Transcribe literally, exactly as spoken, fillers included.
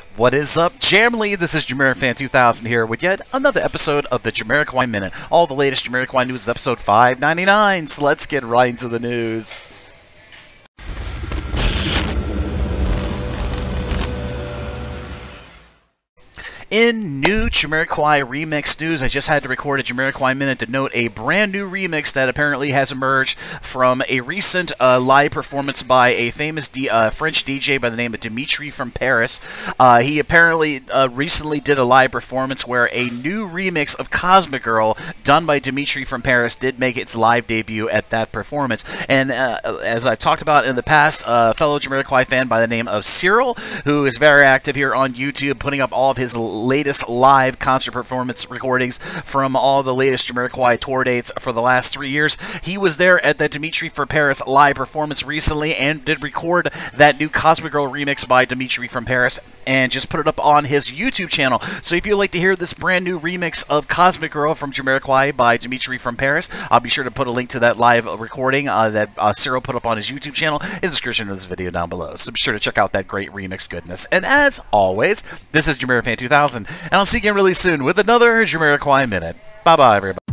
What is up, Jamily? This is JamiroFan two thousand here with yet another episode of the JamiroQuai Minute. All the latest JamiroQuai news is episode five ninety-nine, so let's get right into the news. In new JamiroQuai remix news, I just had to record a JamiroQuai Minute to note a brand new remix that apparently has emerged from a recent uh, live performance by a famous D uh, French D J by the name of Dimitri from Paris. Uh, he apparently uh, recently did a live performance where a new remix of Cosmic Girl done by Dimitri from Paris did make its live debut at that performance. And uh, as I've talked about in the past, a fellow JamiroQuai fan by the name of Cyril, who is very active here on YouTube, putting up all of his latest live concert performance recordings from all the latest JamiroQuai tour dates for the last three years. He was there at the Dimitri for Paris live performance recently and did record that new Cosmic Girl remix by Dimitri from Paris and just put it up on his YouTube channel. So if you'd like to hear this brand new remix of Cosmic Girl from JamiroQuai by Dimitri from Paris, I'll be sure to put a link to that live recording uh, that uh, Cyril put up on his YouTube channel in the description of this video down below. So be sure to check out that great remix goodness. And as always, this is JamiroFan two thousand. And I'll see you again really soon with another JamiroQuai Minute. Bye-bye, everybody.